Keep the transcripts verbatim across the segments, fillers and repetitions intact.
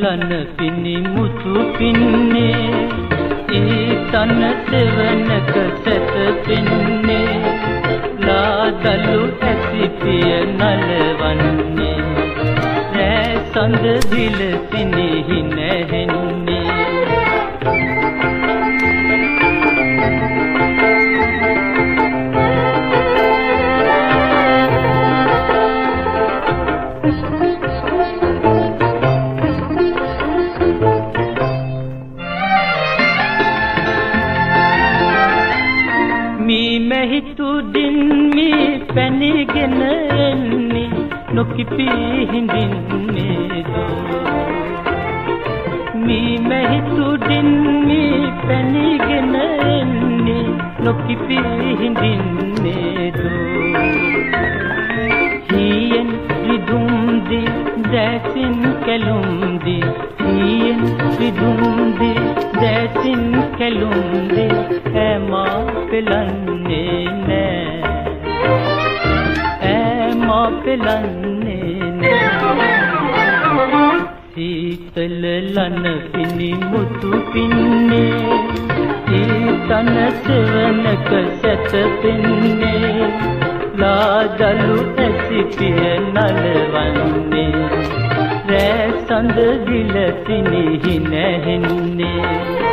ලන පිණි මුතු පින්නේ ඒ තන සෙවණක සැතපෙන්නේ ලාදලු ඇසිපිය නලවන්නේ රෑ සඳ විලසිනෙහි නැහෙන්නේ මෙහිතුඩින් මේ පැණිගෙන එන්නේ නොකිපි හිඳින්නේ දෝ මේ මෙහිතුඩින් මේ පැණිගෙන එන්නේ නොකිපි හිඳින්නේ දෝ හියෙන් රිදුම් දී දැසින් කැලුම් දී හියෙන් රිදුම් දී දැසින් කැලුම් දී ඇමා පෙලන්නේ නෑ ඇමා පෙලන්නේ නෑ සීතල ලන පිණි මුතු පින්නේ ඒ තන සෙවණක සැතපෙන්නේ ලාදලු ඇසිපිය නලවන්නේ රෑ සඳ විලසිනෙහි නැහෙන්නේ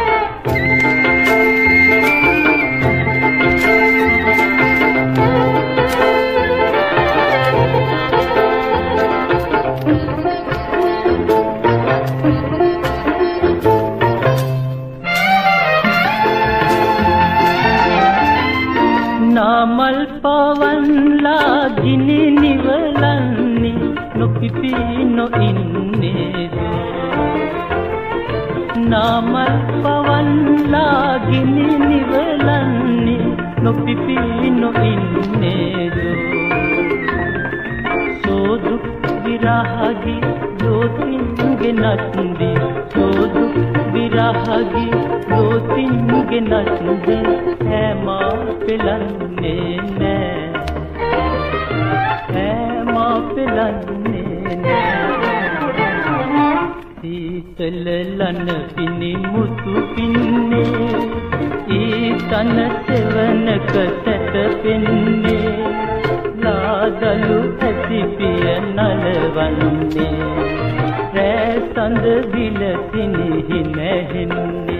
नामल पवन लागिनी निवलन्नी නොකිපි නොඉන්නේ नामल पवन लागिनी निवलन्नी නොකිපි නොඉන්නේ සෝදුක් විරහගි දෝතින්ගේ නත්දී සෝදුක් විරහගි දෝතින්ගේ නත්දී ඇමා පෙලන්නේ නෑ ඇමා පෙලන්නේ නෑ සීතල ලන පිණි මුතු පින්නේ ඒ තන සෙවණක සැතපෙන්නේ ලාදලු ඇසිපිය නලවන්නේ රෑ සඳ විලසිනෙහි නැහෙන්නේ